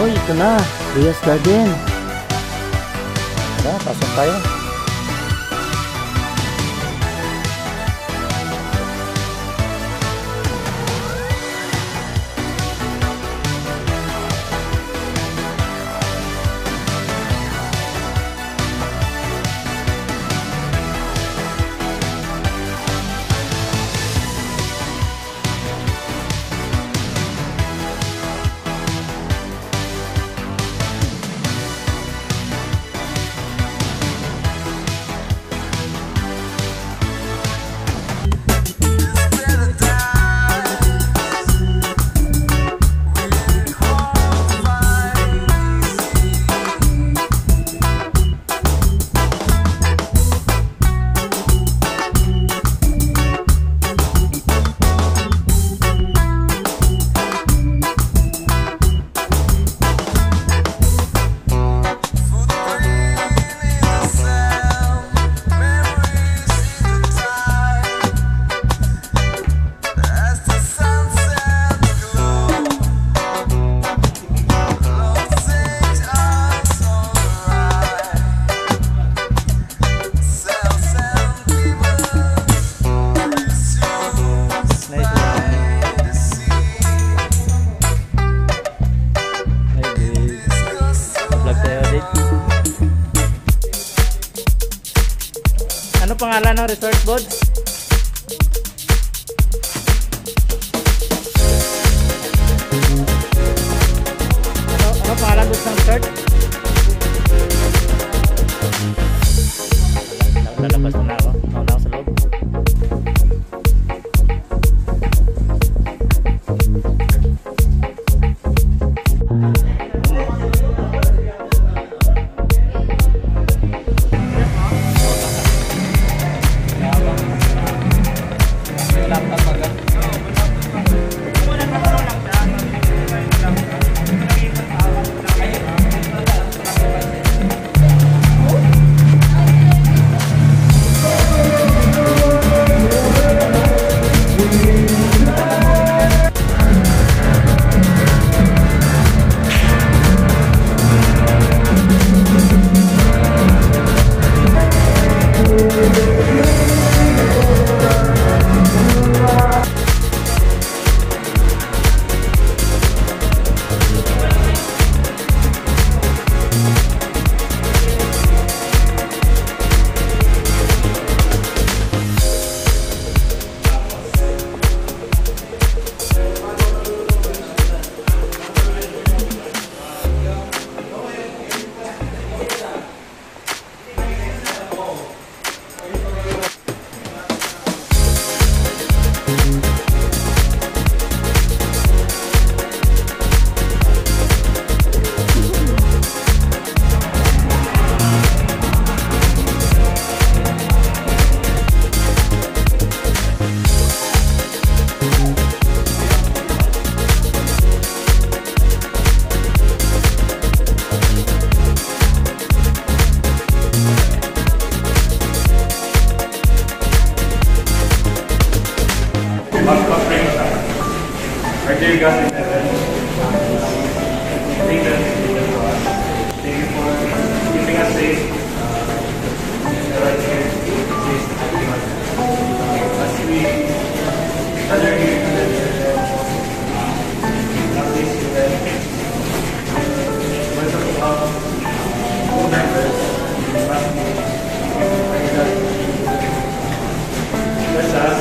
Oh, ito na. Ria's Garden. Tara, pasok tayo. Ano pangalan ng resort, Bod? Ano pangalan ng resort? Lalabas na ako. Nauna ako sa loob. Dear God in heaven, thank you for keeping us safe. Right here, as we gather here not this event, welcome to all members, bless us,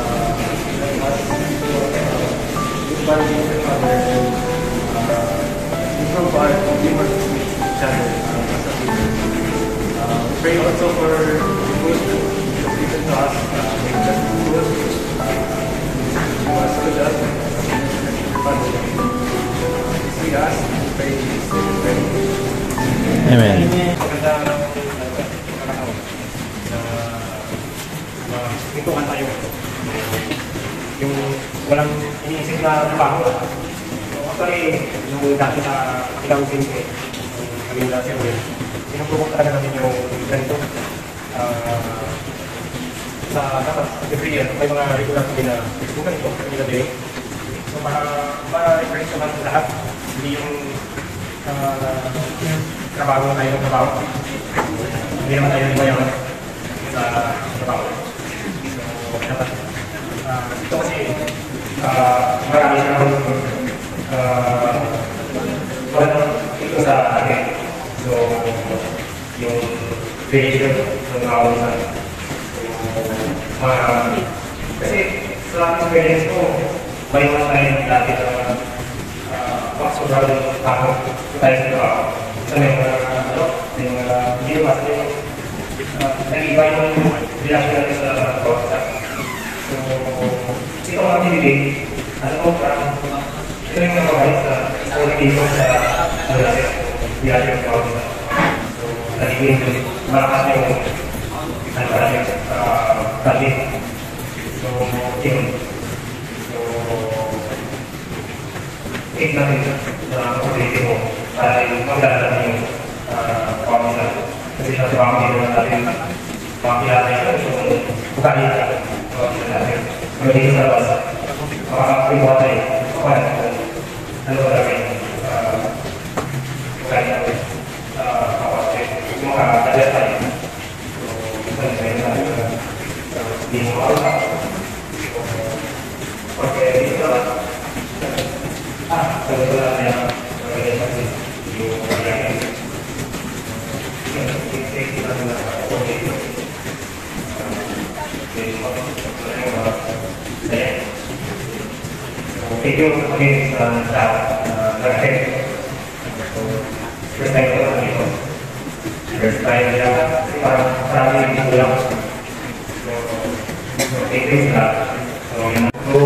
but we provide humor to each other. Pray also for the food given to us, make us good, was with us, see us, pray Amen. Itukan tayo. Yung walang iniisip na trabaho. Actually, yung dati sa ilang sinte, yung kanila siyempre, pinupubok talaga namin yung ganito. Sa dapat, every year, may mga regular kami na yung ganito, kanila din. So, para ma-reference naman lahat, hindi yung trabaho tayo ng trabaho. Hindi naman tayo mayaman sa trabaho. So, dapat ito kasi marami na wala ito sa akin. So, yung creation ng mga ulisan. So, kasi sa experience ko, may mga tayo dati na sobrang takot tayo sa trabaho. Sa may hindi naman nag-iba yung reaction natin sa trabaho. So, ito ang activity, ito yung nababalik sa activity sa reaction ng trabaho. So, nagiging malakas na yung tali. So, yun. So, natin na activity mo para magdadala yung pamilya. Kasi sa pamilya natin, pamilya natin yung bukali natin. Pero dito sa labas, makakapagbuhat tayo. Ano ba namin? Bukali natin. Yung makakadala tayo. So, isa natin hindi mo makakapag. Okay, dito sa labas. Kebetulan yang organisasi yung yang kita melakukan komite video kami sa terkait first time ko dito first time ya parang marami dikulang so itu lah so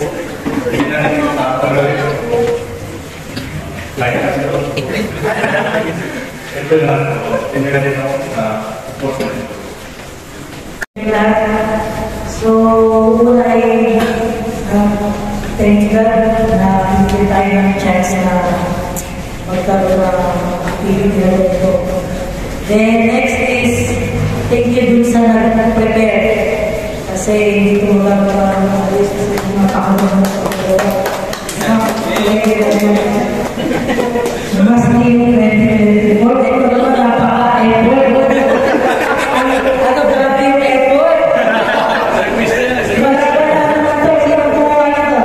So, una ay thank God na bigyan tayo ng chance na magkaroon ng activity na ito. Then, next is thank you dun sa nag-prepare. Kasi hindi ko magkakaroon ng alis kasi makakamang sa ito. Mas hindi yung 2024. Ito naman napaka-effort. Ano grabe yung effort? Wala naman ito. Sino buhay ito?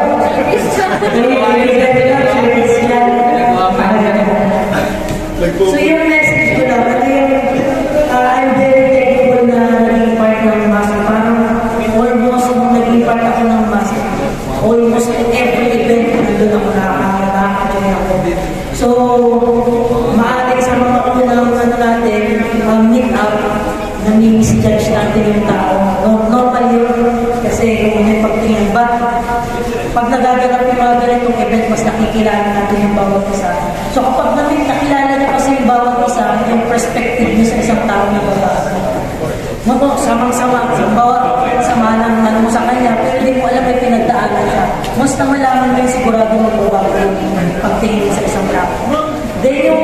So yung message ko lang, I'm very thankful na naging part ng MASA. Parang almost nung naging part ako ng MASA. Almost every event nandun ako nakaka-join ako. So, maaaring sa mga unang natin, meet up, nami-misjudge natin yung tao. Normal yun, kasi kung may pagtingin. But, pag nagaganap yung mga ganitong event, mas nakikilala natin yung bawat isa. So, kapag nakilala niya kasi yung bawat isa, yung perspective niya sa isang tao na babae. Samang-sama, bawat sama ng ano mo sa kanya, pero hindi mo alam may pinagdaanan siya. Mas na malaman mo yung sigurado magbabago yung pagtingin sa isang tao. Then yung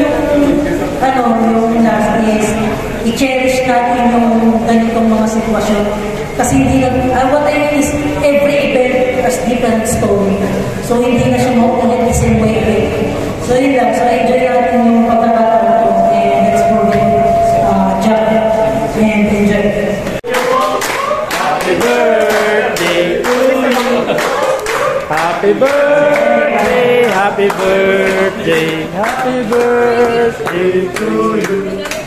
last is, i-cherish natin yung ganitong mga sitwasyon. Kasi hindi na, what I mean is, every event has different story. So hindi na siya mauulit the same way again. So yun lang, so enjoy natin yung pagkakataon ito. And let's forget job and enjoy. Happy birthday to you. Happy birthday, happy birthday, happy birthday to you.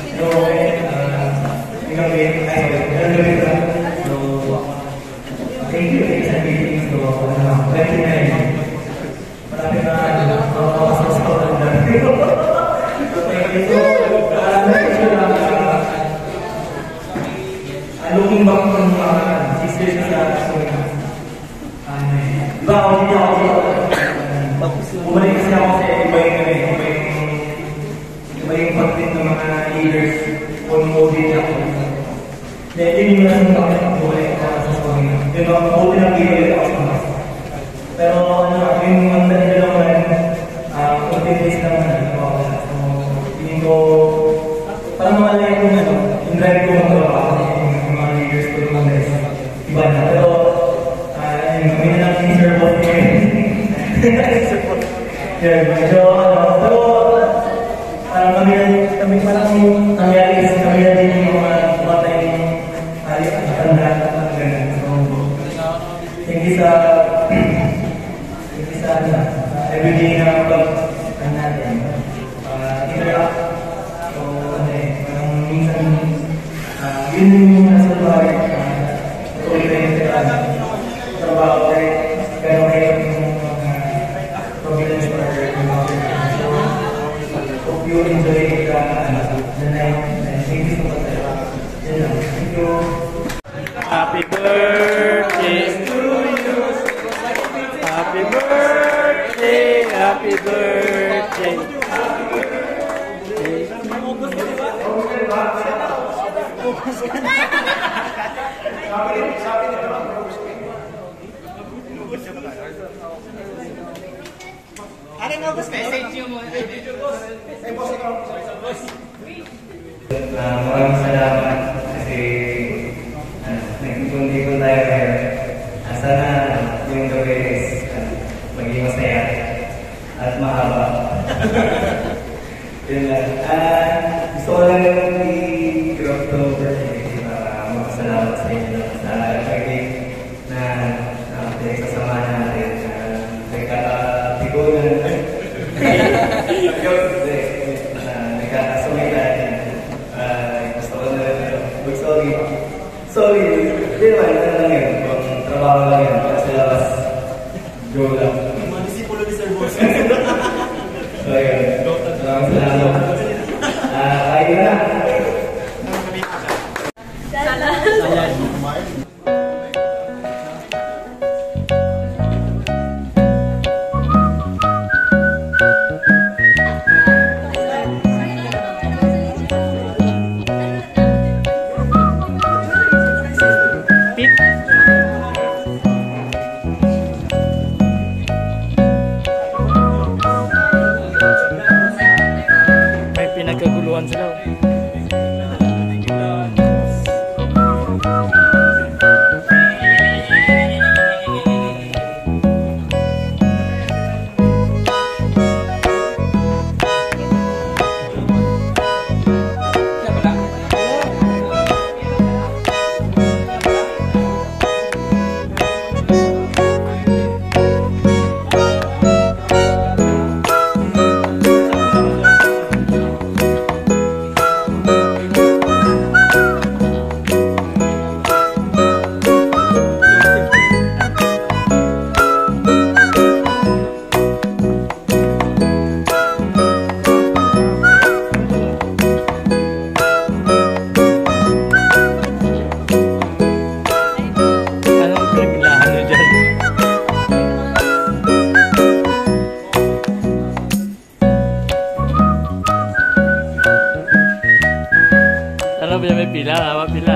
Looking back from 6 years na iba ako hindi ako bumalik kasi ako sa iba yung pag-treat ng mga leaders on COVID ako. Dahil yun yung nasa mga bumalik ako sa story. Yun ang buti ng gilid ako sa mas. Pero yung ang dali naman content-based naman ako sa. So, hindi ko parang mawala yung in-drive ko ng trabaho. Iba na, pero kami na lang yung servo niya. Medyo, pero you enjoy the night. And thank you so much. Yun lang. Thank you. Happy birthday to you. Happy birthday, happy birthday. Maraming salamat kasi nagkundi-kundi tayo ngayon. Sana yung gabi is maging masaya at mahaba. Yun lang. Gusto ko lang i-drop to birthday para magpasalamat sa inyo sa birthday na pinagsasamahan natin na nagkakatigunan. Nagkakasumay natin. Gusto ko na sorry. Hindi naman, ano lang yun. Kung trabaho lang yun. Kasi labas, go lang. Manisipulo ni Sir Boss. So yun. Maraming salamat. Kain na. May pinagkaguluhan sila. Anong pinaglahan nyo dyan? Ano ba yan? May pila? Hawa pila.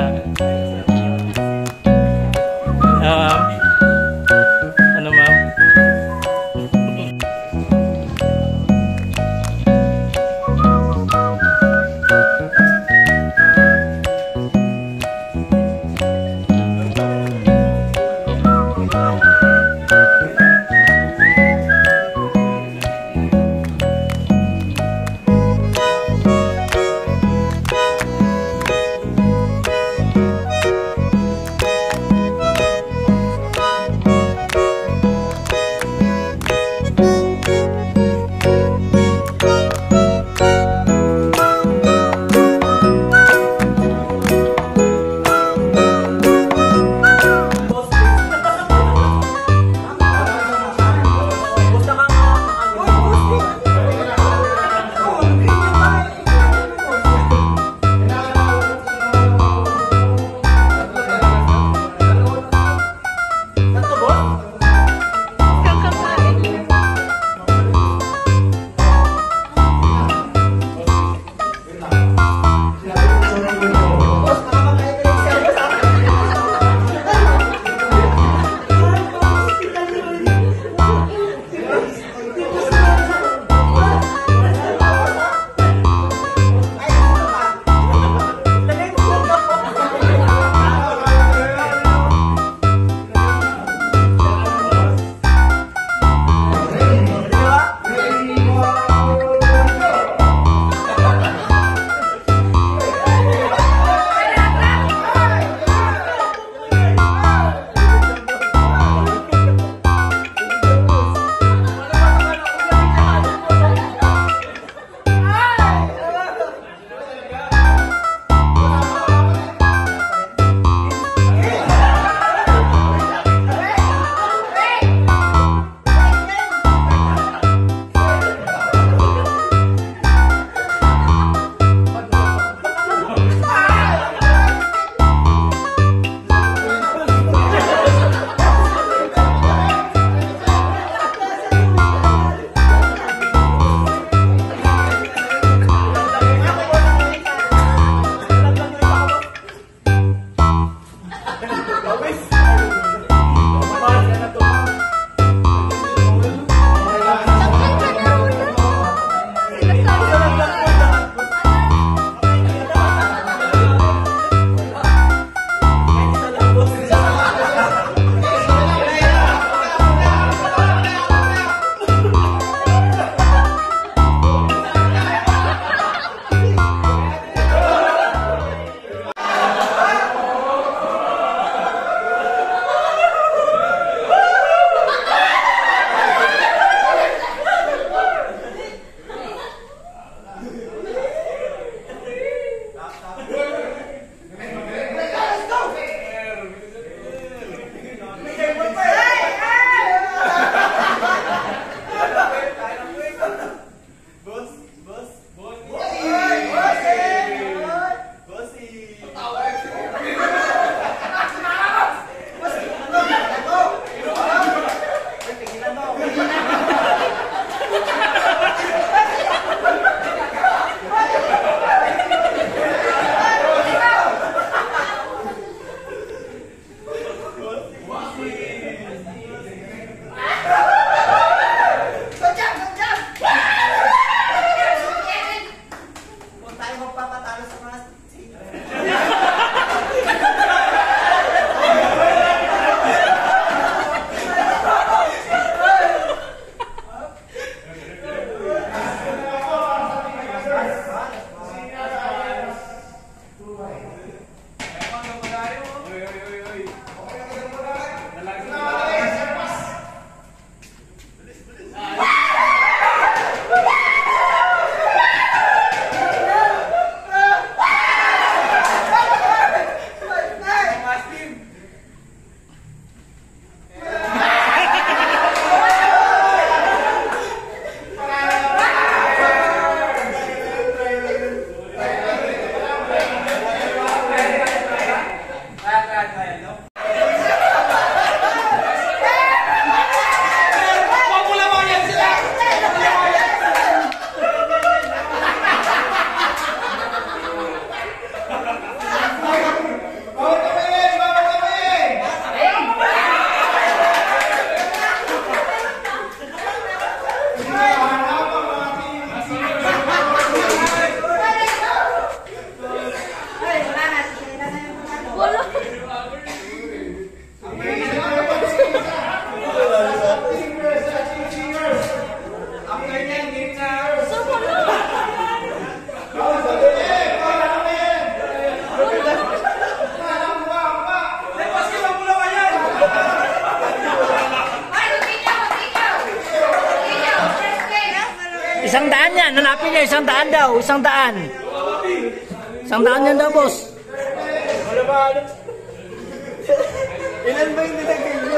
Ma'am? Ano ma'am? niya, 100 daw, 100. 100 yan daw, boss. Ilan ba yung nilagay nyo?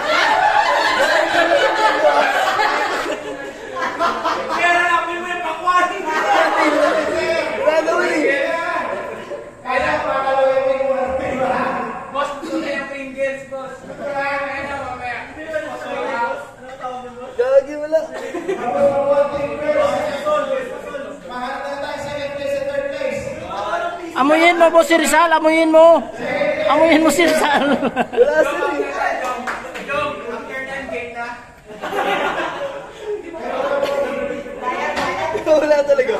Kaya namin mo yung pakwari. Randomly. Kaya pakalawin mo yung boss, ito na yung Pringles, boss. Kaya na mamaya. Gagi wala. Mahanap na tayo sa second place and third place. Amuyin mo, boss, si Rizal, amuyin mo. Amuyin mo si Rizal. Wala sila. Wala talaga.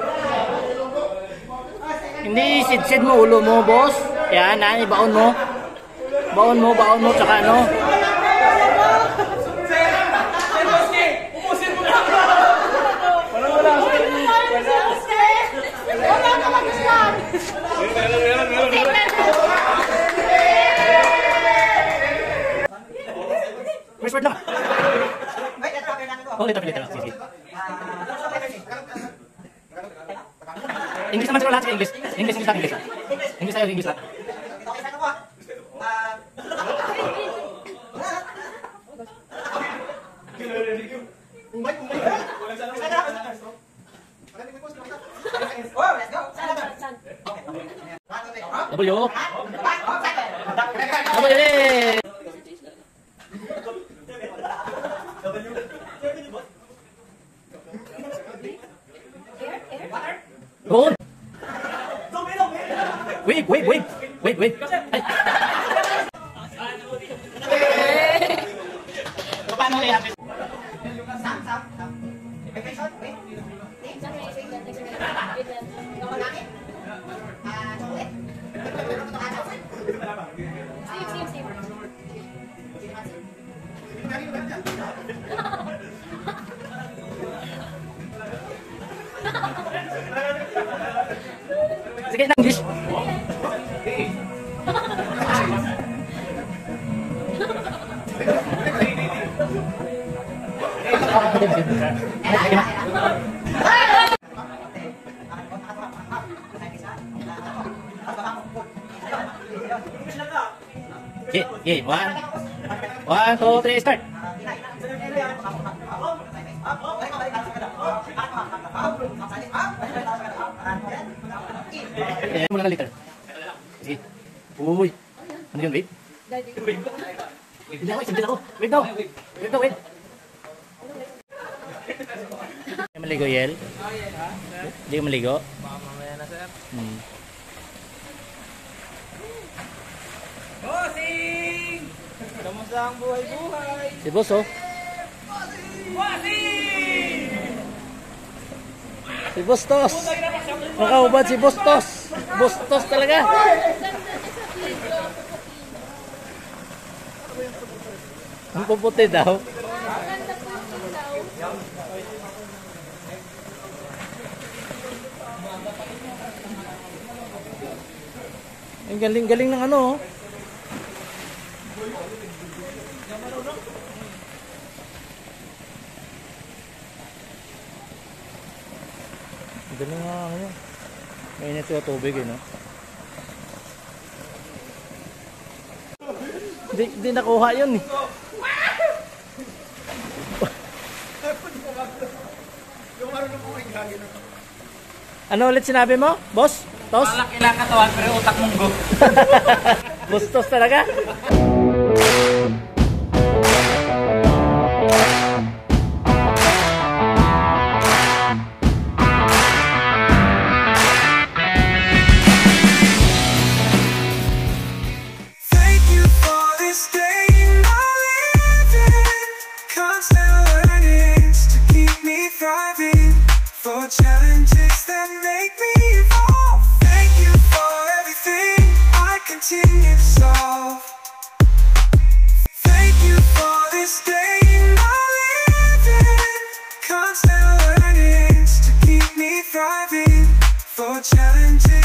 Hindi, sid-sid mo ulo mo, boss. Yan, ibaon mo. Baon mo, tsaka ano. Word lang. Oh, later. Sige. English naman siguro lahat, English. English tayo, English lang. W. Good. Wait. Ay. Paano kaya? Sige, English. Okay, 1, 2, 3, start. Mula na liter. Sige. Uy. Ano yun, wait? Hindi ako, isang ako. Wait daw. Wait. Hindi maligo, Yel? Hindi ka maligo? Mamaya na, sir. Bossing! Kamusta ang buhay-buhay? Si boss, oh. Bossing! Si Bustos. Nakaubad si Bustos. Bustos talaga. Ang puputi daw. Ang galing-galing ng ano, oh. Galing nga ano. Mainit sa tubig, no? Di nakuha yun, eh. Ano ulit sinabi mo, boss? Tos? Malaki lang katawan pero utak munggo. Bustos talaga? For challenges that make me evolve. Thank you for everything I continue to solve. Thank you for this day I live in. Constant learnings to keep me thriving. For challenges